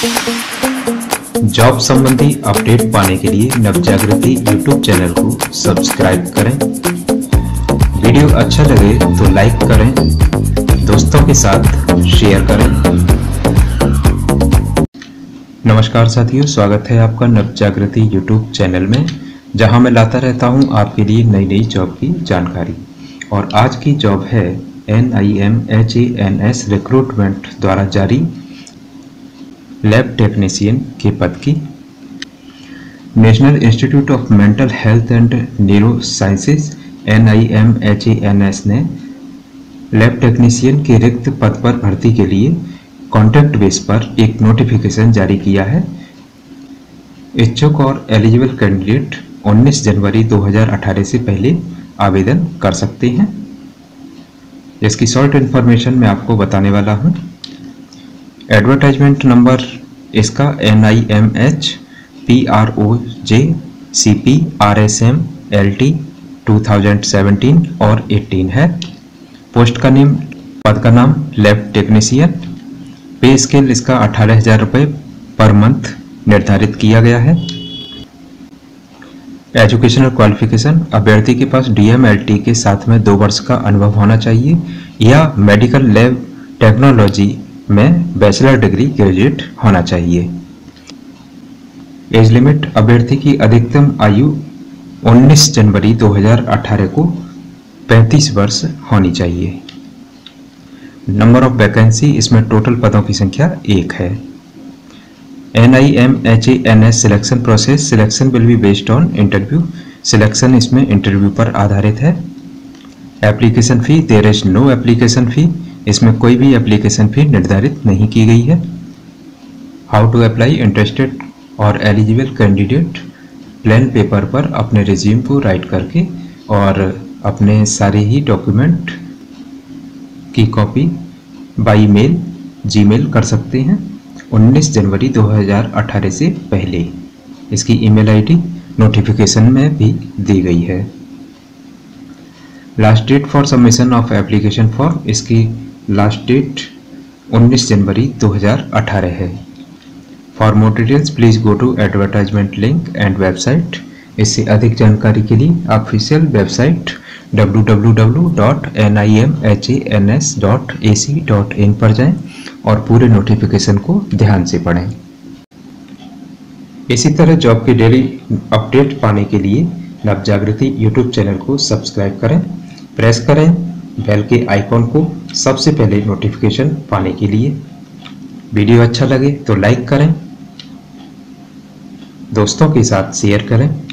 Job संबंधी update पाने के लिए नवजागृति यूट्यूब चैनल को सब्सक्राइब करें। वीडियो अच्छा लगे तो लाइक करें, दोस्तों के साथ शेयर करें। नमस्कार साथियों, स्वागत है आपका नवजागृति यूट्यूब चैनल में, जहां मैं लाता रहता हूं आपके लिए नई नई जॉब की जानकारी। और आज की जॉब है NIMJANS रिक्रूटमेंट द्वारा जारी लैब टेक्नीशियन के पद की। National Institute of Mental Health and Neurosciences NIMJANS ने लैब टेक्नीशियन के रिक्त पद पर भर्ती के लिए कॉन्ट्रैक्ट बेस पर एक नोटिफिकेशन जारी किया है। इच्छुक और एलिजिबल कैंडिडेट 19 जनवरी 2018 से पहले आवेदन कर सकते हैं। इसकी शॉर्ट इन्फॉर्मेशन मैं आपको बताने वाला हूं। एडवर्टाइजमेंट नंबर इसका NIMHPROJCPRSMLT 2017 और 18 है। पोस्ट का नेम, पद का नाम लैब टेक्नीशियन। पे स्केल इसका 18,000 रुपये पर मंथ निर्धारित किया गया है। एजुकेशनल क्वालिफिकेशन, अभ्यर्थी के पास DMLT के साथ में 2 वर्ष का अनुभव होना चाहिए या मेडिकल लैब टेक्नोलॉजी में बैचलर डिग्री ग्रेजुएट होना चाहिए। एज लिमिट, अभ्यर्थी की अधिकतम आयु 19 जनवरी 2018 को 35 वर्ष होनी चाहिए। नंबर ऑफ वैकेंसी, इसमें टोटल पदों की संख्या 1 है। NIMHANS selection process, selection will be based on interview. Selection इसमें इंटरव्यू पर आधारित है। Application fee, there is no application fee, इसमें कोई भी एप्लीकेशन फी निर्धारित नहीं की गई है। हाउ टू अप्लाई, इंटरेस्टेड और एलिजिबल कैंडिडेट प्लेन पेपर पर अपने रिज्यूम को राइट करके और अपने सारे ही डॉक्यूमेंट की कॉपी बाई मेल जीमेल कर सकते हैं 19 जनवरी 2018 से पहले। इसकी ईमेल आईडी नोटिफिकेशन में भी दी गई है। Last date for submission of application form, इसकी लास्ट डेट 19 जनवरी 2018 है। For more details please go to advertisement link and website. इससे अधिक जानकारी के लिए ऑफिशियल वेबसाइट www.nimhans.ac.in पर जाएं और पूरे नोटिफिकेशन को ध्यान से पढ़ें। इसी तरह जॉब की डेली अपडेट पाने के लिए नवजागृति यूट्यूब चैनल को सब्सक्राइब करें, प्रेस करें बेल के आइकॉन को सबसे पहले नोटिफिकेशन पाने के लिए। वीडियो अच्छा लगे तो लाइक करें, दोस्तों के साथ शेयर करें।